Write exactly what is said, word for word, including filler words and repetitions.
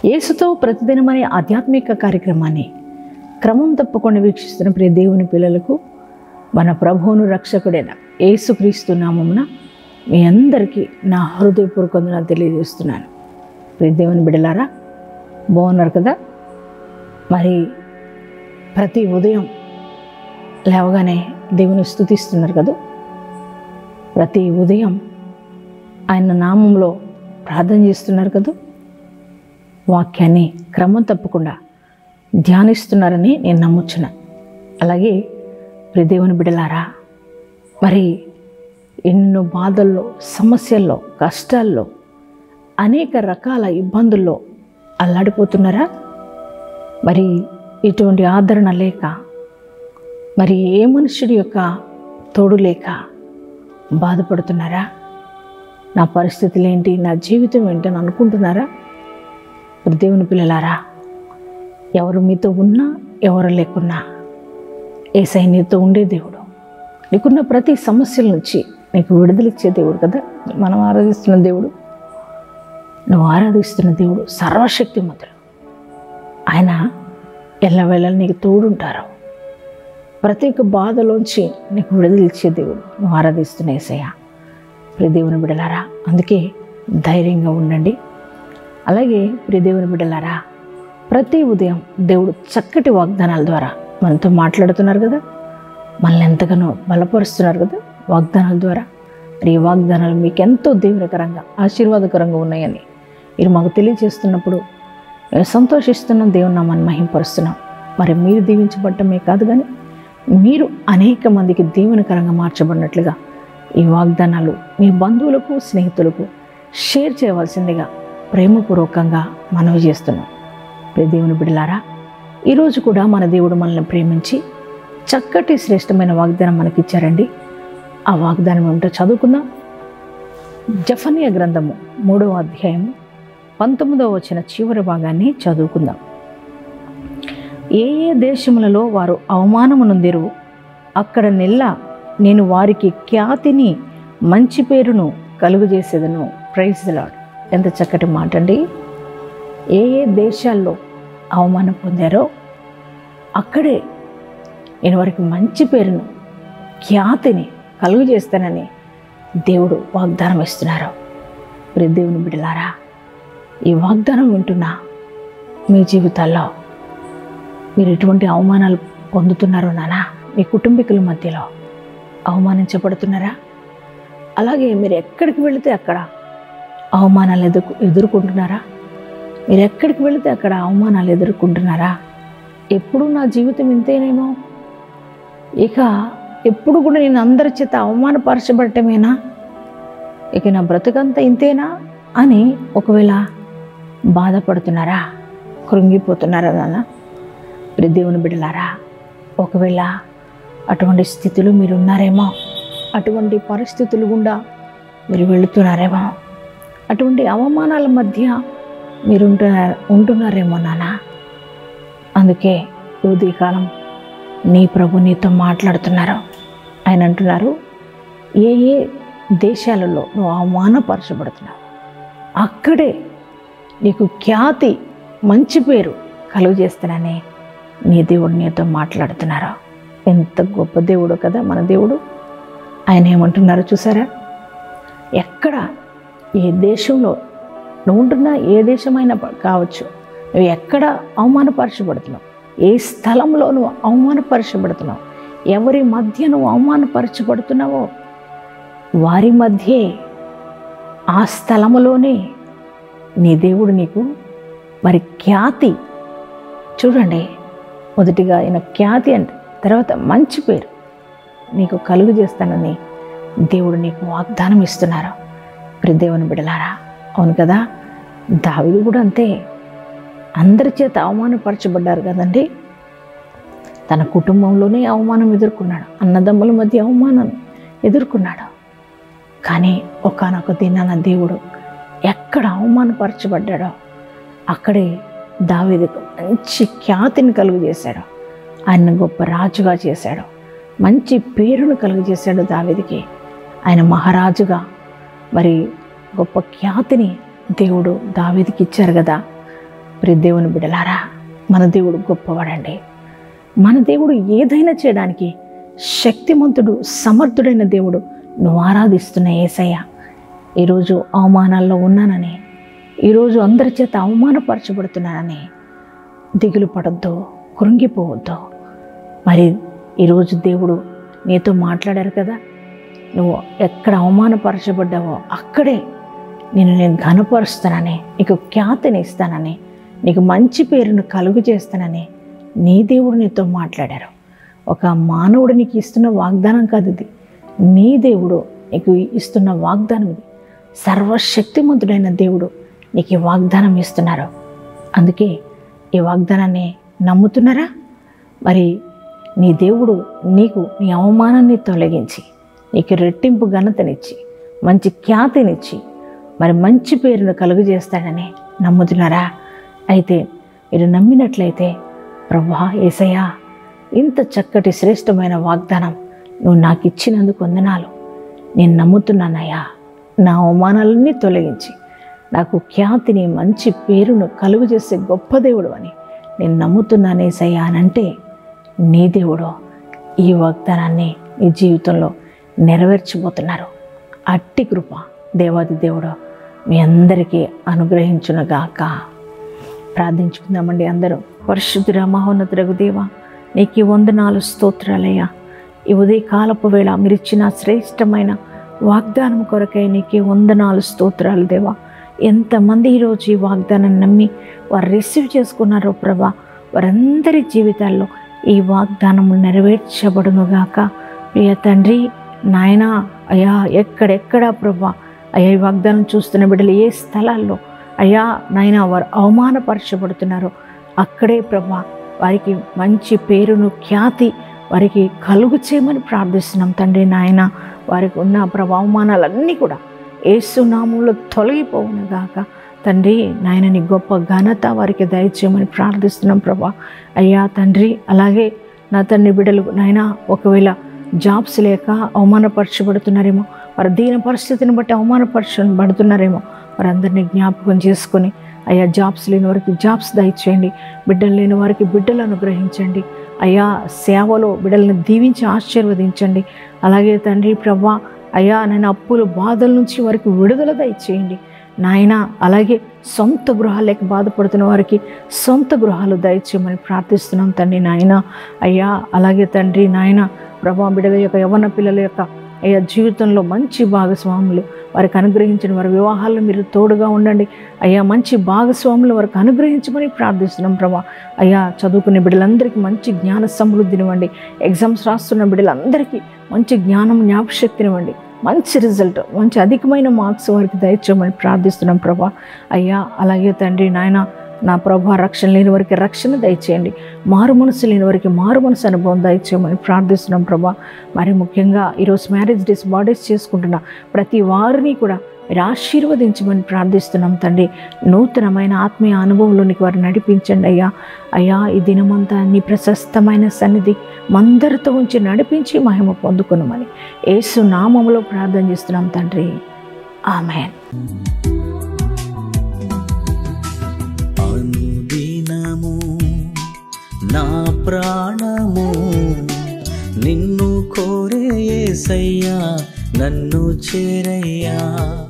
యేసుతో ప్రతిదినం అనే ఆధ్యాత్మిక కార్యక్రమాన్ని క్రమం తప్పకుండా వీక్షిస్తున్న ప్రియ దేవుని పిల్లలకు మన ప్రభువును రక్షకుడైన యేసుక్రీస్తు నామమున మీ అందరికీ నా హృదయపూర్వక వందనాలు తెలియజేస్తున్నాను. ప్రియ దేవుని బిడ్డలారా, బాగున్నారు కదా? మరి ప్రతి ఉదయం లేవగానే దేవుని స్తుతిస్తున్నారు కదా. ప్రతి ఉదయం ఆయన నామంలో ప్రార్థన చేస్తున్నారు కదా. వాక్యాన్ని క్రమం తప్పకుండా ధ్యానిస్తున్నారని నేను నమ్ముచున్నా. అలాగే ప్రియ దేవుని బిడ్డలారా, మరి ఎన్నో బాధల్లో, సమస్యల్లో, కష్టాల్లో, అనేక రకాల ఇబ్బందుల్లో అల్లాడిపోతున్నారా? మరి ఇటువంటి ఆదరణ లేక, మరి ఏ మనుషుడి యొక్క తోడు లేక బాధపడుతున్నారా? నా పరిస్థితులు ఏంటి, నా జీవితం ఏంటని అనుకుంటున్నారా? దేవుని పిల్లలారా, ఎవరు మీతో ఉన్నా ఎవరు లేకున్నా యేసయ్య నీతో ఉండే దేవుడు. నీకున్న ప్రతి సమస్యల నుంచి నీకు విడుదలిచ్చే దేవుడు కదా. మనం ఆరాధిస్తున్న దేవుడు, నువ్వు ఆరాధిస్తున్న దేవుడు సర్వశక్తిమంతుడు. ఆయన ఎల్లవేళలా నీకు తోడుంటారు. ప్రతి ఒక్క బాధలోంచి నీకు విడుదలిచ్చే దేవుడు నువ్వు ఆరాధిస్తున్న యేసయ్య. ప్రియ దేవుని బిడ్డలారా, అందుకే ధైర్యంగా ఉండండి. అలాగే ప్రియ దేవుని బిడ్డలారా, ప్రతి ఉదయం దేవుడు చక్కటి వాగ్దానాల ద్వారా మనతో మాట్లాడుతున్నారు కదా, మనల్ని ఎంతగానో బలపరుస్తున్నారు కదా వాగ్దానాల ద్వారా. మరి ఈ వాగ్దానాలు మీకు ఎంతో దీవెనకరంగా, ఆశీర్వాదకరంగా ఉన్నాయని మీరు మాకు తెలియజేస్తున్నప్పుడు మేము సంతోషిస్తున్నాం, దేవుని నామాన్ని మహింపరుస్తున్నాం. మరి మీరు దీవించబడటమే కాదు, కానీ మీరు అనేక మందికి దీవెనకరంగా మార్చబడినట్లుగా ఈ వాగ్దానాలు మీ బంధువులకు, స్నేహితులకు షేర్ చేయవలసిందిగా ప్రేమపూర్వకంగా మనవి చేస్తున్నాం. ప్రియ దేవుని బిడ్డలారా, ఈరోజు కూడా మన దేవుడు మనల్ని ప్రేమించి చక్కటి శ్రేష్టమైన వాగ్దానం మనకిచ్చారండి. ఆ వాగ్దానం ఏమిటో చదువుకుందాం. జెఫన్యా గ్రంథము మూడవ అధ్యాయము పంతొమ్మిదవ వచన చివరి భాగాన్ని చదువుకుందాం. ఏ ఏ దేశములలో వారు అవమానమునొందిరు, అక్కడ నెల్ల నేను వారికి ఖ్యాతిని, మంచి పేరును కలుగజేసేదను. Praise the lord. ఎంత చక్కటి మాట అండి. ఏ ఏ దేశాల్లో అవమానం పొందారో అక్కడే నేను వారికి మంచి పేరును, ఖ్యాతిని కలుగు చేస్తానని దేవుడు వాగ్దానం ఇస్తున్నారు. ప్రియ దేవుని బిడ్డలారా, ఈ వాగ్దానం వింటున్నా మీ జీవితాల్లో మీరు ఎటువంటి అవమానాలు పొందుతున్నారో నానా, మీ కుటుంబీకుల మధ్యలో అవమానించబడుతున్నారా? అలాగే మీరు ఎక్కడికి వెళితే అక్కడ అవమానాలు ఎదుర్కొ ఎదుర్కొంటున్నారా? మీరు ఎక్కడికి వెళితే అక్కడ అవమానాలు ఎదుర్కొంటున్నారా? ఎప్పుడు నా జీవితం ఇంతేనేమో, ఇక ఎప్పుడు కూడా నేను అందరి చేత అవమానపరచబడటమేనా, ఇక నా బ్రతుకంతా ఇంతేనా అని ఒకవేళ బాధపడుతున్నారా, కృంగిపోతున్నారా నాన్న? ప్రియ దేవుని బిడ్డలారా, ఒకవేళ అటువంటి స్థితిలో మీరు ఉన్నారేమో, అటువంటి పరిస్థితులు గుండా మీరు వెళుతున్నారేమో, అటువంటి అవమానాల మధ్య మీరు ఉంటున్నారు ఉంటున్నారేమో నాన్న. అందుకే ఉదయకాలం నీ ప్రభు నీతో మాట్లాడుతున్నారు. ఆయన అంటున్నారు, ఏ ఏ దేశాలలో నువ్వు అవమానపరచబడుతున్నావు అక్కడే నీకు ఖ్యాతి, మంచి పేరు కలుగు చేస్తానని నీ దేవుడు నీతో మాట్లాడుతున్నారు. ఎంత గొప్ప దేవుడు కదా మన దేవుడు. ఆయన ఏమంటున్నారో చూసారా? ఎక్కడ, ఏ దేశంలో నువ్వు ఉంటున్నా, ఏ దేశమైనా కావచ్చు, నువ్వు ఎక్కడ అవమానపరచబడుతున్నావు, ఏ స్థలంలో నువ్వు అవమానపరచబడుతున్నావు, ఎవరి మధ్య నువ్వు అవమానపరచబడుతున్నావో వారి మధ్యే, ఆ స్థలములోనే నీ దేవుడు నీకు మరి ఖ్యాతి, చూడండి, మొదటిగా ఆయన ఖ్యాతి అంటే, తర్వాత మంచి పేరు నీకు కలుగు చేస్తానని దేవుడు నీకు వాగ్దానం ఇస్తున్నారు. ప్రియ దేవుని బిడ్డలారా, అవును కదా, దావీదు కూడా అంతే. అందరి చేత అవమానపరచబడ్డారు కదండి. తన కుటుంబంలోనే అవమానం ఎదుర్కొన్నాడు, అన్నదమ్ముల మధ్య అవమానం ఎదుర్కొన్నాడు. కానీ ఒకానొక దినాన దేవుడు ఎక్కడ అవమానపరచబడ్డాడో అక్కడే దావీదుకు మంచి ఖ్యాతిని కలుగు చేశాడు. ఆయన గొప్ప రాజుగా చేశాడు, మంచి పేరును కలుగు చేశాడు దావీదుకి. ఆయన మహారాజుగా మరి గొప్ప ఖ్యాతిని దేవుడు దావీదుకి ఇచ్చారు కదా. ప్రియ దేవుని బిడ్డలారా, మన దేవుడు గొప్పవాడండి. మన దేవుడు ఏదైనా చేయడానికి శక్తిమంతుడు, సమర్థుడైన దేవుడు. నువ్వు ఆరాధిస్తున్న యేసయ్య, ఈరోజు అవమానాల్లో ఉన్నానని, ఈరోజు అందరి చేత అవమానపరచబడుతున్నానని దిగులు పడొద్దు, కృంగిపోవద్దు. మరి ఈరోజు దేవుడు నీతో మాట్లాడారు కదా, నువ్వు ఎక్కడ అవమానపరచబడ్డావో అక్కడే నేను నేను ఘనపరుస్తానని, నీకు ఖ్యాతిని ఇస్తానని, నీకు మంచి పేరును కలుగు చేస్తానని నీ దేవుడు నీతో మాట్లాడారు. ఒక మానవుడు నీకు ఇస్తున్న వాగ్దానం కాదు ఇది, నీ దేవుడు నీకు ఇస్తున్న వాగ్దానం ఇది. సర్వశక్తిమంతుడైన దేవుడు నీకు ఈ వాగ్దానం ఇస్తున్నారు. అందుకే ఈ వాగ్దానాన్ని నమ్ముతున్నారా? మరి నీ దేవుడు నీకు నీ అవమానాన్ని తొలగించి, నీకు రెట్టింపు ఘనతనిచ్చి, మంచి ఖ్యాతినిచ్చి, మరి మంచి పేరును కలుగు చేస్తాడని నమ్ముతున్నారా? అయితే మీరు నమ్మినట్లయితే, ప్రభువా యేసయ్యా, ఇంత చక్కటి శ్రేష్టమైన వాగ్దానం నువ్వు నాకు ఇచ్చినందుకు వందనాలు, నేను నమ్ముతున్నానయ్యా, నా అవమానాలన్నీ తొలగించి నాకు ఖ్యాతిని, మంచి పేరును కలుగు చేసే గొప్ప దేవుడు అని నేను నమ్ముతున్నాను యేసయ్యా అని అంటే, నీ దేవుడు ఈ వాగ్దానాన్ని నీ జీవితంలో నెరవేర్చబోతున్నారు. అట్టి కృప దేవాది దేవుడు మీ అందరికీ అనుగ్రహించునుగాక. ప్రార్థించుకుందామండి అందరూ. పరిశుద్ధుడా, మహోన్నతుడగు దేవా, నీకు వందనాలు, స్తోత్రాలయ్యా. ఈ ఉదయకాలపు వేళ మీరు ఇచ్చిన శ్రేష్టమైన వాగ్దానం కొరకై నీకు వందనాలు, స్తోత్రాలు దేవా. ఎంతమంది ఈరోజు ఈ వాగ్దానాన్ని నమ్మి వారు రిసీవ్ చేసుకున్నారో ప్రభా, వారందరి జీవితాల్లో ఈ వాగ్దానము నెరవేర్చబడునుగాక. ప్రియ తండ్రి, నాయన అయ్యా, ఎక్కడెక్కడ ప్రభా అయ్యా ఈ వాగ్దానం చూస్తున్న బిడ్డలు ఏ స్థలాల్లో అయ్యా నాయన వారు అవమానపరచబడుతున్నారో అక్కడే ప్రభా వారికి మంచి పేరును, ఖ్యాతి వారికి కలుగు చేయమని ప్రార్థిస్తున్నాం తండ్రి. నాయన వారికి ఉన్న ప్రభా అవమానాలన్నీ కూడా యేసు నామములో తొలగిపోవునుగాక తండ్రి. నాయన నీ గొప్ప ఘనత వారికి దయచేయమని ప్రార్థిస్తున్నాం ప్రభా. అయ్యా తండ్రి, అలాగే నా తండ్రి బిడ్డలు నాయన ఒకవేళ జాబ్స్ లేక అవమానపరచబడుతున్నారేమో, వారి దీన పరిస్థితిని బట్టి అవమానపరచబడుతున్నారేమో, వారందరినీ జ్ఞాపకం చేసుకొని అయ్యా జాబ్స్ లేని వారికి జాబ్స్ దయచేయండి, బిడ్డలు లేని వారికి బిడ్డలు అనుగ్రహించండి. అయ్యా సేవలో బిడ్డలను దీవించి ఆశీర్వదించండి. అలాగే తండ్రి ప్రభా అయ్యా నేను అప్పుల బాధల నుంచి వారికి విడుదల దయచేయండి నాయన. అలాగే సొంత గృహాలు లేక బాధపడుతున్న వారికి సొంత గృహాలు దయచేయమని ప్రార్థిస్తున్నాం తండ్రి నాయన. అయ్యా అలాగే తండ్రి నాయన ప్రభా బిడ్డల యొక్క యవ్వన పిల్లల యొక్క అయ్యా జీవితంలో మంచి భాగస్వాములు వారికి అనుగ్రహించిన వారి వివాహాల్లో మీరు తోడుగా ఉండండి అయ్యా. మంచి భాగస్వాములు వారికి అనుగ్రహించమని ప్రార్థిస్తున్నాం ప్రభా. అయ్యా చదువుకునే బిడ్డలందరికీ మంచి జ్ఞాన సమృద్ధినివ్వండి. ఎగ్జామ్స్ రాస్తున్న బిడ్డలందరికీ మంచి జ్ఞానం, జ్ఞాపశక్తినివ్వండి. మంచి రిజల్ట్, మంచి అధికమైన మార్క్స్ వారికి దయచేయమని ప్రార్థిస్తున్నాం ప్రభా. అయ్యా అలాగే తండ్రి నాయన నా ప్రభా రక్షణ లేని వారికి రక్షణ దయచేయండి, మారు మనసు లేని వారికి మారు మనసు అనుభవం దయచేయమని ప్రార్థిస్తున్నాం ప్రభా. మరి ముఖ్యంగా ఈరోజు మ్యారేజ్ డేస్, బర్త్డేస్ చేసుకుంటున్న ప్రతి వారిని కూడా మీరు ఆశీర్వదించమని ప్రార్థిస్తున్నాం తండ్రి. నూతనమైన ఆత్మీయ అనుభవంలోనికి వారిని నడిపించండి అయ్యా. అయ్యా ఈ దినమంతా నీ ప్రశస్తమైన సన్నిధి మందరితో ఉంచి నడిపించి మహిమ పొందుకున్నామని యేసు నామములో ప్రార్థన చేస్తున్నాం తండ్రి. ఆమేన్. అనుదినము నా ప్రాణము నిన్ను కోరే యేసయ్యా, నన్ను చేరయ్యా.